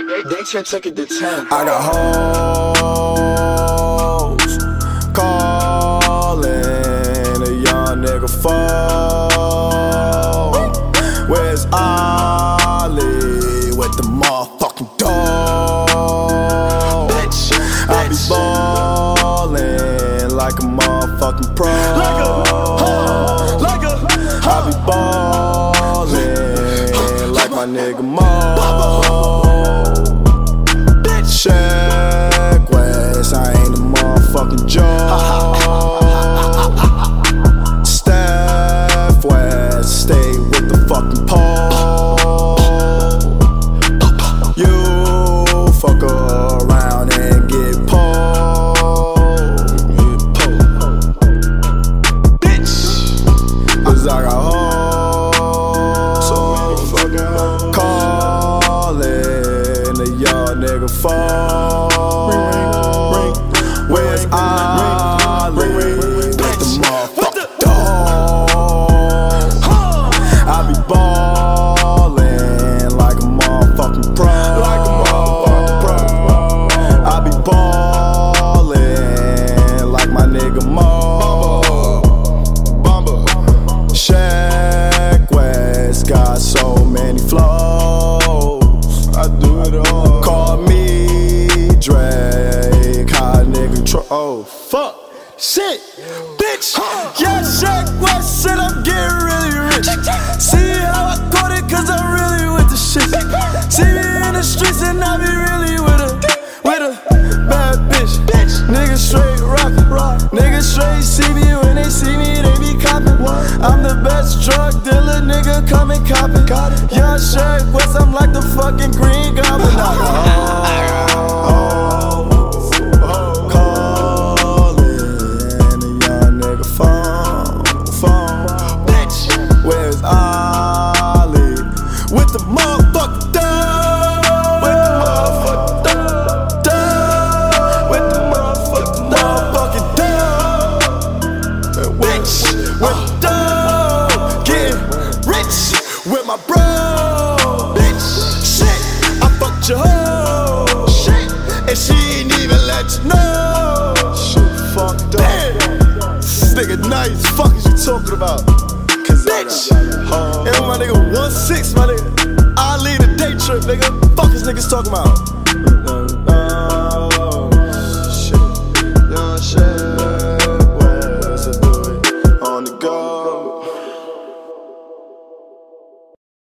They took it to 10. I got hoes calling a young nigga phone. Where's Ollie with the motherfucking dog? I be ballin' like a motherfucking pro. I be ballin' like my nigga Mo. Check West, I ain't a motherfucking joke. Steph West, stay with the fucking pole. You fuck around and get pulled. Bitch, 'cause I got hoes, so motherfucking hoes calling a young nigga phone. Where's Ollie with the motherfucking dog? I be ballin' like a motherfucking pro. I be ballin' like my nigga Mo. Check West got so many flows. I do it all. Call me Drake, hot nigga oh fuck, shit, bitch. Yeah, Check West said I'm getting really rich. See how I caught it, 'cause I'm really with the shit. See me in the streets and I be really with a bad bitch. Niggas straight rock. Niggas straight see me, when they see me they be copping. I'm the best drug dealer, nigga, come and cop it. Yeah, Check West, I'm like the fucking Green Goblin. Where's Ollie with the motherfucking dog? With the motherfucking dog. With the motherfucking dog. Bitch, with the dog. Getting rich with my bro. Bitch, shit, I fucked your hoe. Shit, and she ain't even let you know. Shit, fucked up. This nigga nice, fuck is you talking about? Bitch, and my nigga 1-6, my nigga. I lead a day trip, nigga. Fuck is niggas talking about?